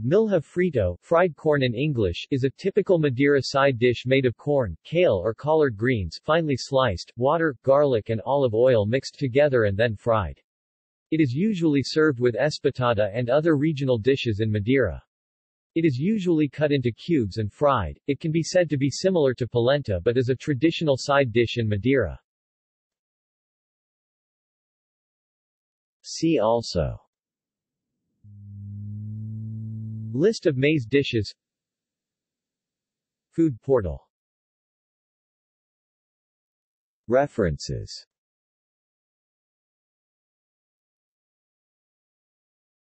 Milho Frito, fried corn in English, is a typical Madeira side dish made of corn, kale or collard greens, finely sliced, water, garlic and olive oil mixed together and then fried. It is usually served with espetada and other regional dishes in Madeira. It is usually cut into cubes and fried. It can be said to be similar to polenta but is a traditional side dish in Madeira. See also: List of maize dishes. Food portal. References